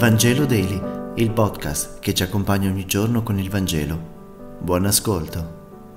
Vangelo Daily, il podcast che ci accompagna ogni giorno con il Vangelo. Buon ascolto.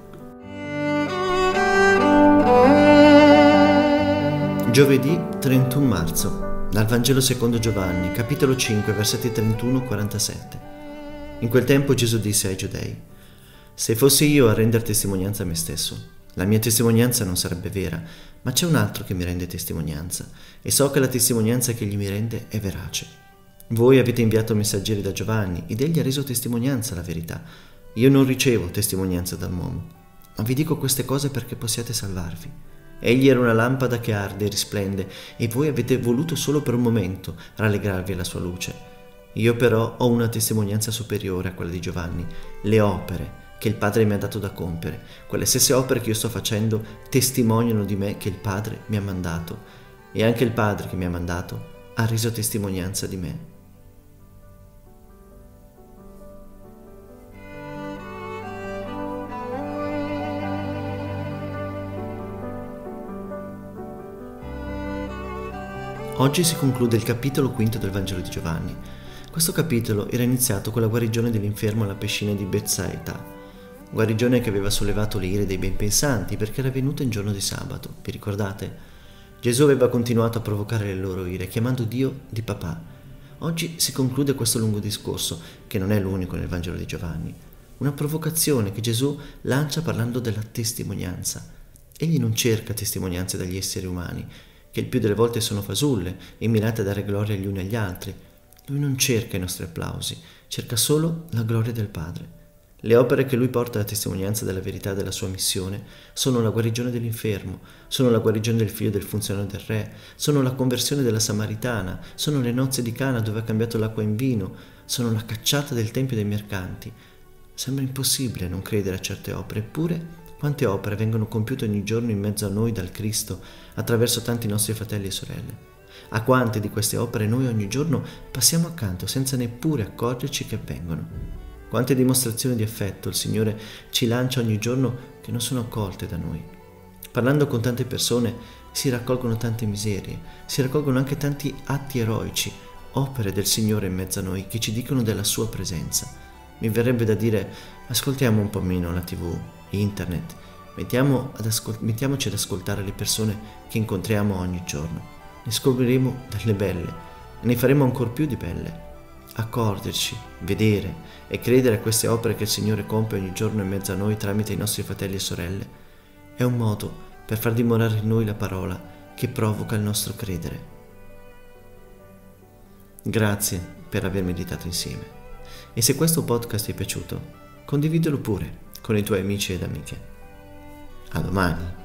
Giovedì 31 marzo, dal Vangelo secondo Giovanni, capitolo 5, versetti 31-47. In quel tempo Gesù disse ai Giudei: «Se fossi io a rendere testimonianza a me stesso, la mia testimonianza non sarebbe vera, ma c'è un altro che mi rende testimonianza, e so che la testimonianza che egli mi rende è verace. Voi avete inviato messaggeri da Giovanni, ed egli ha reso testimonianza alla verità. Io non ricevo testimonianza dall'uomo, ma vi dico queste cose perché possiate salvarvi. Egli era una lampada che arde e risplende, e voi avete voluto solo per un momento rallegrarvi alla sua luce. Io però ho una testimonianza superiore a quella di Giovanni, le opere che il Padre mi ha dato da compiere, quelle stesse opere che io sto facendo testimoniano di me che il Padre mi ha mandato, e anche il Padre che mi ha mandato ha reso testimonianza di me». Oggi si conclude il capitolo quinto del Vangelo di Giovanni. Questo capitolo era iniziato con la guarigione dell'infermo alla piscina di Betsaida, guarigione che aveva sollevato le ire dei benpensanti perché era venuta in giorno di sabato. Vi ricordate? Gesù aveva continuato a provocare le loro ire, chiamando Dio di papà. Oggi si conclude questo lungo discorso, che non è l'unico nel Vangelo di Giovanni, una provocazione che Gesù lancia parlando della testimonianza. Egli non cerca testimonianze dagli esseri umani, che il più delle volte sono fasulle e mirate a dare gloria agli uni agli altri. Lui non cerca i nostri applausi, cerca solo la gloria del Padre. Le opere che lui porta a testimonianza della verità della sua missione sono la guarigione dell'infermo, sono la guarigione del figlio del funzionario del re, sono la conversione della Samaritana, sono le nozze di Cana dove ha cambiato l'acqua in vino, sono la cacciata del tempio dei mercanti. Sembra impossibile non credere a certe opere, eppure quante opere vengono compiute ogni giorno in mezzo a noi dal Cristo, attraverso tanti nostri fratelli e sorelle. A quante di queste opere noi ogni giorno passiamo accanto senza neppure accorgerci che avvengono. Quante dimostrazioni di affetto il Signore ci lancia ogni giorno che non sono accolte da noi. Parlando con tante persone si raccolgono tante miserie, si raccolgono anche tanti atti eroici, opere del Signore in mezzo a noi che ci dicono della sua presenza. Mi verrebbe da dire: ascoltiamo un po' meno la TV, internet, mettiamoci ad ascoltare le persone che incontriamo ogni giorno. Ne scopriremo delle belle e ne faremo ancor più di belle. Accorgerci, vedere e credere a queste opere che il Signore compie ogni giorno in mezzo a noi tramite i nostri fratelli e sorelle è un modo per far dimorare in noi la parola che provoca il nostro credere. Grazie per aver meditato insieme. E se questo podcast ti è piaciuto, condividilo pure con i tuoi amici ed amiche. A domani!